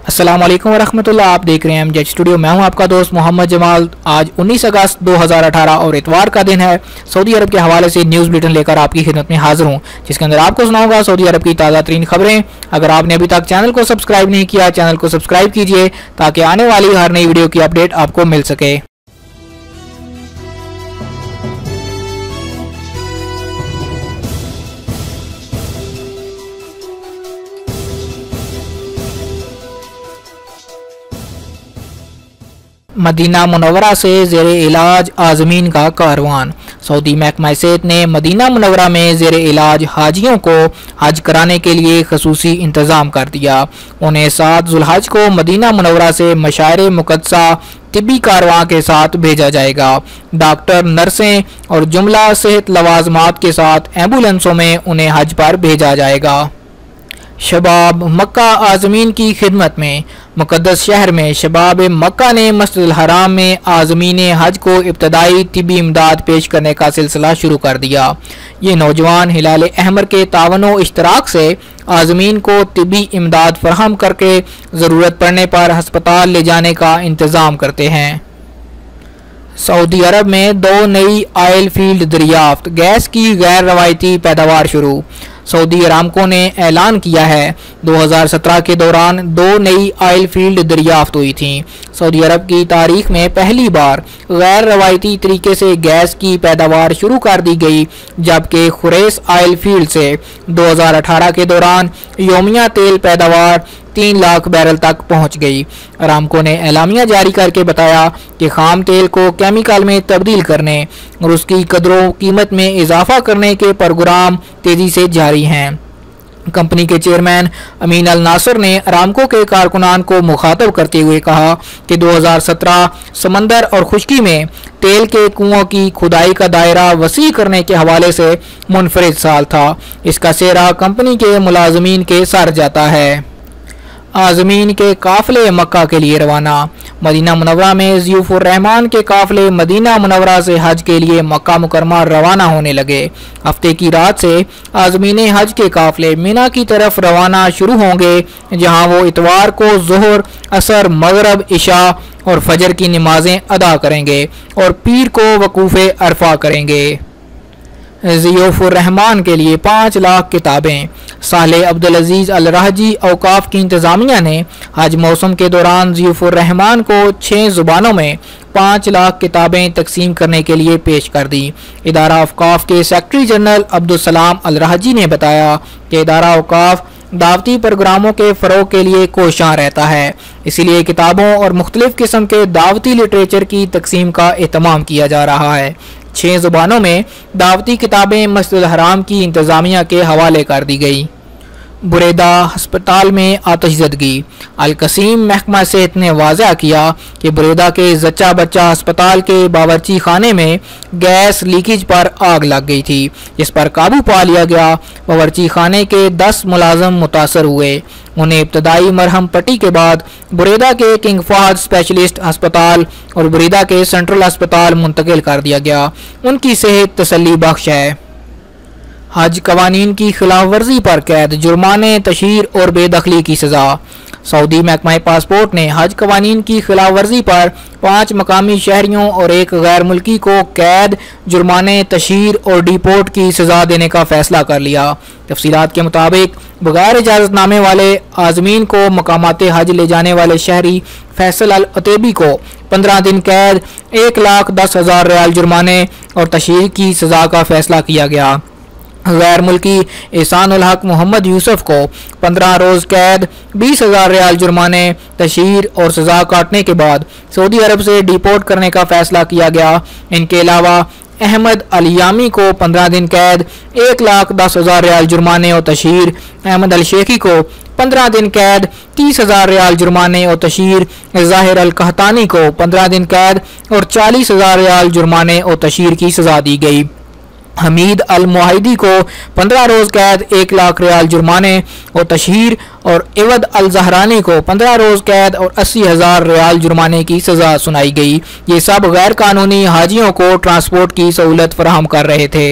अस्सलाम वालेकुम वरहमतुल्लाह। आप देख रहे हैं एमजेड स्टूडियो। मैं हूं आपका दोस्त मोहम्मद जमाल। आज 19 अगस्त 2018 और इतवार का दिन है। सऊदी अरब के हवाले से न्यूज़ बुलेटिन लेकर आपकी खिदमत में हाजिर हूं, जिसके अंदर आपको सुनाऊंगा सऊदी अरब की ताज़ा तरीन खबरें। अगर आपने अभी तक चैनल को सब्सक्राइब नहीं किया, चैनल को सब्सक्राइब कीजिए ताकि आने वाली हर नई वीडियो की अपडेट आपको मिल सके। मदीना मुनव्वरा से ज़ेरे इलाज आज़मीन का कारवान। सऊदी महकमा सेहत ने मदीना मुनव्वरा में ज़ेरे इलाज हाजियों को हज कराने के लिए खसूसी इंतज़ाम कर दिया। उन्हें 7 ज़ुल्हज को मदीना मुनव्वरा से मशाइर मुक़द्दसा तिब्बी कारवां के साथ भेजा जाएगा। डॉक्टर, नर्सें और जुमला सेहत लवाजमात के साथ एम्बुलेंसों में उन्हें हज पर भेजा जाएगा। शबाब मक्का आज़मीन की खिदमत में। मुक़द्दस शहर में शबाब मक्का ने मस्जिदुल हराम में आज़मीन हज को इब्तदाई तिब्बी इमदाद पेश करने का सिलसिला शुरू कर दिया। ये नौजवान हिलाल अहमर के तावनो इश्तराक से आज़मीन को तिब्बी इमदाद फराहम करके ज़रूरत पड़ने पर हस्पताल ले जाने का इंतज़ाम करते हैं। सऊदी अरब में 2 नई ऑयल फील्ड दरियाफ्त। गैस की गैर रवायती पैदावार शुरू। सऊदी अरामको ने ऐलान किया है 2017 के दौरान 2 नई ऑयल फील्ड दरियाफ्त हुई थी। सऊदी अरब की तारीख में पहली बार गैर रवायती तरीके से गैस की पैदावार शुरू कर दी गई, जबकि खुरेस ऑयल फील्ड से 2018 के दौरान योमिया तेल पैदावार 3 लाख बैरल तक पहुंच गई। अरामको ने एलामिया जारी करके बताया कि खाम तेल को केमिकल में तब्दील करने और उसकी कदरों कीमत में इजाफा करने के प्रोग्राम तेजी से जारी हैं। कंपनी के चेयरमैन अमीन अल नासर ने अरामको के कारकुनान को मुखातब करते हुए कहा कि 2017 समंदर और खुश्की में तेल के कुओं की खुदाई का दायरा वसी करने के हवाले से मुनफरिद साल था। इसका सेहरा कंपनी के मुलाजमीन के सर जाता है। आज़मीन के काफ़िले मक्का के लिए रवाना। मदीना मुनव्वरा में ज़ियूफ़ुर रहमान के काफ़िले मदीना मुनव्वरा से हज के लिए मक्का मुकरमा रवाना होने लगे। हफ्ते की रात से आज़मीन हज के काफ़िले मिना की तरफ रवाना शुरू होंगे, जहां वो इतवार को ज़ोहर, असर, मगरब, इशा और फजर की नमाजें अदा करेंगे और पीर को वकूफ़े अरफा करेंगे। ज़ियूफ़ुर रहमान के लिए 5 लाख किताबें। साले अब्दुल अजीज़ अल राहजी औकाफ की इंतज़ामिया ने हज मौसम के दौरान ज़ियूफ़ुर रहमान को 6 ज़ुबानों में 5 लाख किताबें तकसीम करने के लिए पेश कर दी। इदारा औकाफ के सेक्रेटरी जनरल अब्दुल सलाम अल राहजी ने बताया कि इदारा औकाफ दावती प्रोग्रामों के फ़रोग़ के लिए कोशां रहता है, इसीलिए किताबों और मुख्तलिफ़ किस्म के दावती लिटरेचर की तकसीम का एहतमाम किया जा रहा है। 6 ज़ुबानों में दावती किताबें मस्जिदुल हराम की इंतज़ामिया के हवाले कर दी गई। बुरेदा अस्पताल में आतिशज़दगी। अल-कसीम महकमा सेहत ने वाज़ह किया कि बुरेदा के जच्चा बच्चा अस्पताल के बावर्ची खाने में गैस लीकेज पर आग लग गई थी, जिस पर काबू पा लिया गया। बावर्ची खाने के 10 मुलाजम मुतासर हुए। उन्हें इब्तदाई मरहम पट्टी के बाद बुरेदा के किंग फहद स्पेशलिस्ट अस्पताल और बुरेदा के सेंट्रल अस्पताल मुंतकिल कर दिया गया। उनकी सेहत तसल्ली बख्श है। हज कवानीन की खिलाफ वर्जी पर कैद, जुर्माने, तशहीर और बेदखली की सज़ा। सऊदी महकमा पासपोर्ट ने हज कवानीन की खिलाफ वर्जी पर 5 मकामी शहरियों और 1 गैर मुल्की को कैद, जुर्माने, तशहीर और डिपोर्ट की सज़ा देने का फैसला कर लिया। तफसीलात के मुताबिक बगैर इजाज़तनामे वाले आज़मीन को मकामात हज ले जाने वाले शहरी फैसल अल अतेबी को 15 दिन कैद, 1,10,000 रियाल जुर्माने और तशहीर की सज़ा का फैसला किया गया। गैर मुल्की एहसान उल हक मोहम्मद यूसुफ को 15 रोज़ कैद, 20,000 रियाल जुर्माने, तशहीर और सज़ा काटने के बाद सऊदी अरब से डिपोर्ट करने का फैसला किया गया। इनके अलावा अहमद अल यामी को 15 दिन कैद, 1,10,000 रियाल जुर्माने और तशहीर, अहमद अल शेखी को 15 दिन कैद, 30,000 रियाल जुर्माने और तशहीर, ज़ाहिर अल कहतानी को 15 दिन कैद और 40,000 रियाल जुर्माने और तशहीर की सज़ा दी गई। हमीद अल मुहाइदी को 15 रोज़ कैद, 1 लाख रियाल जुर्माने और तशहीर और इवद अल जहरानी को 15 रोज़ कैद और 80,000 रियाल जुर्माने की सज़ा सुनाई गई। ये सब गैर कानूनी हाजियों को ट्रांसपोर्ट की सहूलत फराहम कर रहे थे।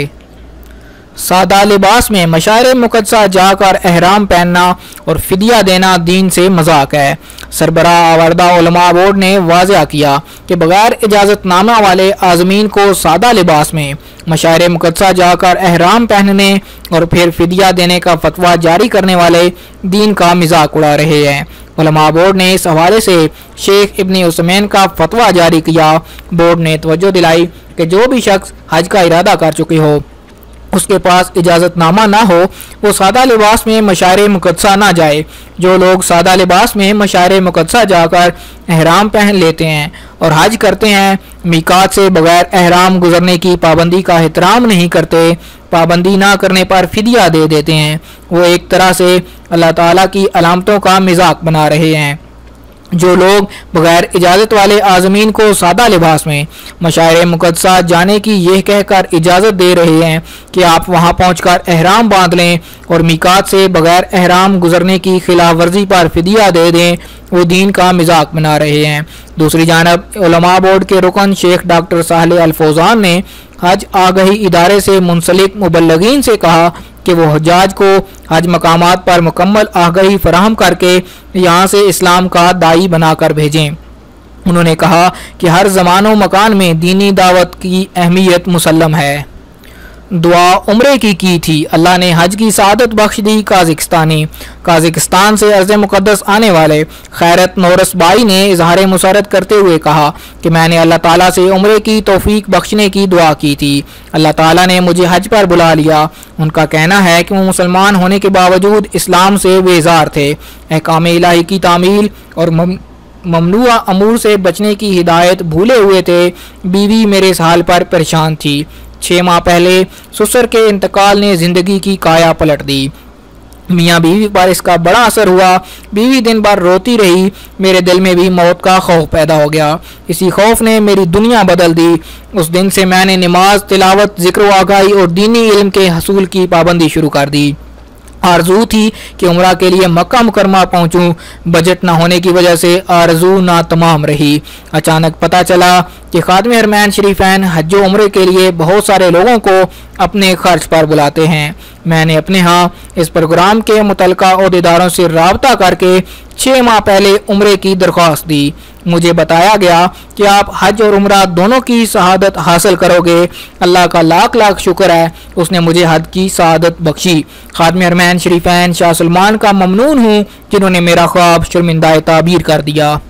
सादा लिबास में मशाइर मुक़द्दसा जाकर एहराम पहनना और फिदिया देना दीन से मजाक है। सरबराह आवर्दा उलमा बोर्ड ने वाज़ेह किया कि बगैर इजाज़तनामा वाले आज़मीन को सादा लिबास में मशाइर मुक़द्दसा जाकर एहराम पहनने और फिर फिदिया देने का फतवा जारी करने वाले दीन का मजाक उड़ा रहे हैं। उलमा बोर्ड ने इस हवाले से शेख इब्न उसमैन का फतवा जारी किया। बोर्ड ने तवज्जो दिलाई कि जो भी शख्स हज का इरादा कर चुके हो, उसके पास इजाज़तनामा ना हो, वो सादा लिबास में मशाइर मुक़द्दसा ना जाए। जो लोग सादा लिबास में मशाइर मुक़द्दसा जाकर एहराम पहन लेते हैं और हज करते हैं, मीकात से बगैर एहराम गुजरने की पाबंदी का एहतराम नहीं करते, पाबंदी ना करने पर फिदिया दे देते हैं, वो एक तरह से अल्लाह ताला की अलामतों का मजाक बना रहे हैं। जो लोग बगैर इजाज़त वाले आज़मीन को सादा लिबास में मशाइर मुक़द्दसा जाने की यह कहकर इजाज़त दे रहे हैं कि आप वहां पहुंचकर एहराम बांध लें और मीकात से बगैर एहराम गुजरने की खिलाफ वर्जी पर फिदिया दे दें, वो दीन का मजाक बना रहे हैं। दूसरी जानब उलमा बोर्ड के रुकन शेख डॉक्टर सालेह अल फौजान ने हज आगही इदारे से मुंसलिक मुबल्लगीन से कहा कि वो हज्जाज को हज मकामात पर मुकम्मल आगाही फराहम करके यहाँ से इस्लाम का दाई बनाकर भेजें। उन्होंने कहा कि हर ज़मानो मकान में दीनी दावत की अहमियत मुसल्लम है। दुआ उम्रे की थी, अल्लाह ने हज की सादत बख्श दी। काजिकिस्तान से अर्ज़ मुक़द्दस आने वाले खैरत नौरस बाई ने इजहार मुसरत करते हुए कहा कि मैंने अल्लाह ताला से उम्रे की तौफीक बख्शने की दुआ की थी। अल्लाह ताला ने मुझे हज पर बुला लिया। उनका कहना है कि वो मुसलमान होने के बावजूद इस्लाम से बेजार थे। अहकाम इलाही की तामील और ममनुआ अमूर से बचने की हिदायत भूले हुए थे। बीवी मेरे इस हाल पर परेशान थी। 6 माह पहले ससुर के इंतकाल ने जिंदगी की काया पलट दी। मियाँ बीवी पर इसका बड़ा असर हुआ। बीवी दिन भर रोती रही। मेरे दिल में भी मौत का खौफ पैदा हो गया। इसी खौफ ने मेरी दुनिया बदल दी। उस दिन से मैंने नमाज, तिलावत, जिक्र आगाही और दीनी इल्म के हसूल की पाबंदी शुरू कर दी। आरजू थी कि उम्रा के लिए मक्का मुकरमा पहुंचूं। बजट न होने की वजह से आरजू ना तमाम रही। अचानक पता चला कि खादिम हरमैन शरीफैन हज उम्रे के लिए बहुत सारे लोगों को अपने खर्च पर बुलाते हैं। मैंने अपने यहाँ इस प्रोग्राम के मुतलका ओहदेदारों से राबता करके 6 माह पहले उम्रे की दरख्वास्त दी। मुझे बताया गया कि आप हज और उम्रा दोनों की शहादत हासिल करोगे। अल्लाह का लाख लाख शुक्र है, उसने मुझे हज की शहादत बख्शी। खादिम हरमैन शरीफैन शाह सलमान का ममनून हूँ जिन्होंने मेरा ख्वाब शर्मिंदा ताबीर कर दिया।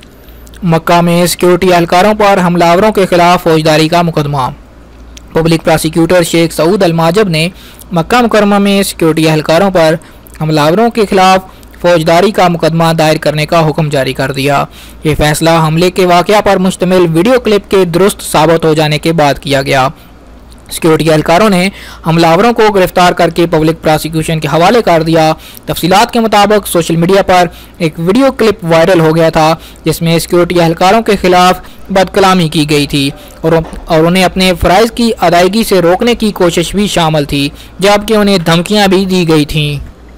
मक्का में सिक्योरिटी एहलकारों पर हमलावरों के खिलाफ फौजदारी का मुकदमा। पब्लिक प्रोसिक्यूटर शेख सऊद अलमाजब ने मक्का मुकरमा में सिक्योरिटी एहलकारों पर हमलावरों के खिलाफ फौजदारी का मुकदमा दायर करने का हुक्म जारी कर दिया। ये फैसला हमले के वाक़या पर मुश्तमिल वीडियो क्लिप के दुरुस्त साबित हो जाने के बाद किया गया। सिक्योरिटी एहलकारों ने हमलावरों को गिरफ्तार करके पब्लिक प्रोसिक्यूशन के हवाले कर दिया। तफसीलात के मुताबिक सोशल मीडिया पर एक वीडियो क्लिप वायरल हो गया था जिसमें सिक्योरिटी एहलकारों के खिलाफ बदकलामी की गई थी और उन्हें अपने फ़राइज़ की अदायगी से रोकने की कोशिश भी शामिल थी, जबकि उन्हें धमकियां भी दी गई थीं।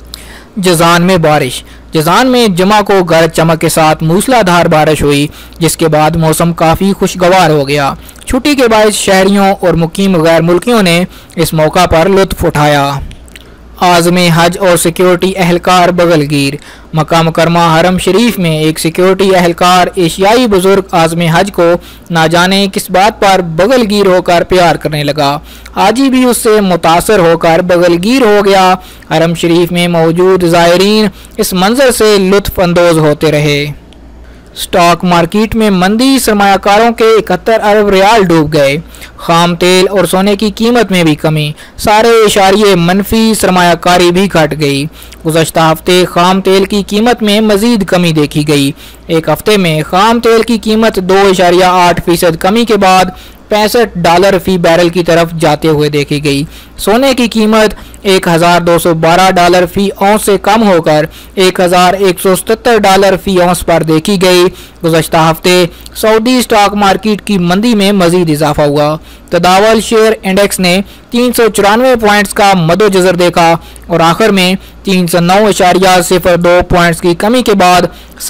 जज़ान में बारिश। जज़ान में जुमा को गरज चमक के साथ मूसलाधार बारिश हुई, जिसके बाद मौसम काफ़ी खुशगवार हो गया। छुट्टी के बाद शहरियों और मुकीम गैर मुल्कियों ने इस मौका पर लुत्फ उठाया। आज़म हज और सिक्योरिटी एहलकार बगलगीर। मक्का मुकरमा हरम शरीफ में एक सिक्योरिटी एहलकार एशियाई बुजुर्ग आज़म हज को ना जाने किस बात पर बगलगीर होकर प्यार करने लगा। हाजी भी उससे मुतासर होकर बगलगीर हो गया। हरम शरीफ में मौजूद ज़ायरीन इस मंजर से लुत्फ अंदोज होते रहे। स्टॉक मार्केट में मंदी, सरमायाकारों के 71 अरब रियाल डूब गए। खाम तेल और सोने की कीमत में भी कमी, सारे इशारे मनफी, सरमायाकारी भी घट गई। गुज़श्ता हफ्ते खाम तेल की कीमत में मजीद कमी देखी गई। एक हफ्ते में खाम तेल की कीमत 2.8% कमी के बाद $65 फी बैरल की तरफ जाते हुए देखी गई। सोने की कीमत $1,212 फी औंस से कम होकर $1,177 फी औंस पर देखी गई। गुज़श्ता हफ्ते सऊदी स्टॉक मार्केट की मंदी में मजीद इजाफा हुआ। तदावल शेयर इंडेक्स ने 394 पॉइंट्स का मदोजज़र देखा और आखिर में 309.02 पॉइंट्स की कमी के बाद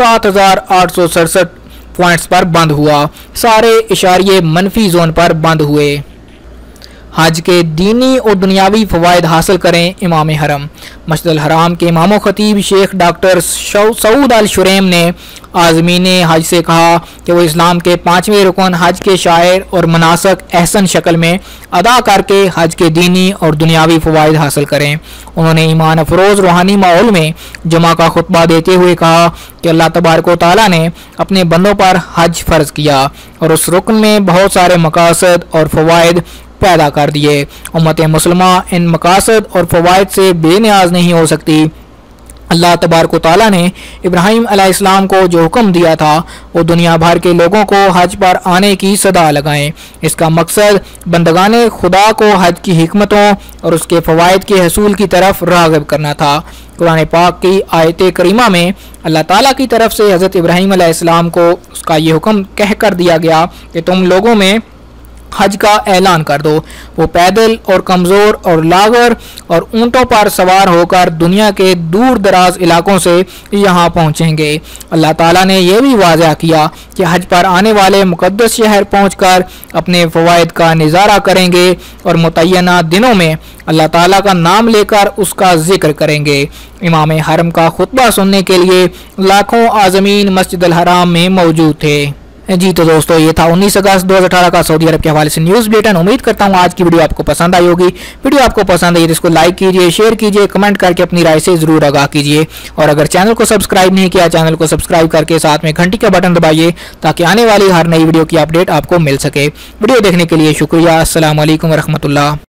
7,867 पॉइंट्स पर बंद हुआ। सारे इशारे मनफी जोन पर बंद हुए। हज के दीनी और दुनियावी फ़वाइद हासिल करें। इमाम हरम मस्जिद अल हराम के इमाम ख़तीब शेख डॉक्टर सऊद अल शुरैम ने आज़मीन हज से कहा कि वो इस्लाम के 5वें रुकन हज के शायर और मनासक अहसन शक्ल में अदा करके हज के दीनी और दुनियावी फ़वाइद हासिल करें। उन्होंने ईमान अफरोज़ रूहानी माहौल में जुमा का खुतबा देते हुए कहा कि अल्लाह तबारक व तआला ने अपने बंदों पर हज फ़र्ज किया और उस रुकन में बहुत सारे मकासद और फ़वाइद पैदा कर दिए। उम्मत मुसलमा इन मकासद और फ़वाइद से बेनियाज नहीं हो सकती। अल्लाह तबारक व तआला ने इब्राहीम अलैहिस्सलाम को जो हुक्म दिया था वो दुनिया भर के लोगों को हज पर आने की सदा लगाएं। इसका मकसद बंदगाने खुदा को हज की हिकमतों और उसके फ़वाइद के हसूल की तरफ राग़िब करना था। कुरान पाक की आयत करीमा में अल्लाह ताला की तरफ से हज़रत इब्राहीम अलैहिस्सलाम को उसका ये हुक्म कह कर दिया गया कि तुम लोगों में हज का ऐलान कर दो। वो पैदल और कमज़ोर और लागर और ऊँटों पर सवार होकर दुनिया के दूर दराज इलाकों से यहाँ पहुँचेंगे। अल्लाह ताला ने यह भी वाज़ह किया कि हज पर आने वाले मुक़द्दस शहर पहुँचकर अपने फ़वाइद का नज़ारा करेंगे और मुतय्यना दिनों में अल्लाह ताला का नाम लेकर उसका जिक्र करेंगे। इमाम हरम का खुतबा सुनने के लिए लाखों आज़मीन मस्जिद अल हराम में मौजूद थे। जी तो दोस्तों, ये था 19 अगस्त 2018 का सऊदी अरब के हवाले से न्यूज़ बुलेटिन। उम्मीद करता हूँ आज की वीडियो आपको पसंद आई होगी। वीडियो आपको पसंद आई तो इसको लाइक कीजिए, शेयर कीजिए, कमेंट करके अपनी राय से ज़रूर आगाह कीजिए। और अगर चैनल को सब्सक्राइब नहीं किया, चैनल को सब्सक्राइब करके साथ में घंटी का बटन दबाइए ताकि आने वाली हर नई वीडियो की अपडेट आपको मिल सके। वीडियो देखने के लिए शुक्रिया। अस्सलाम वालेकुम रहमतुल्लाह।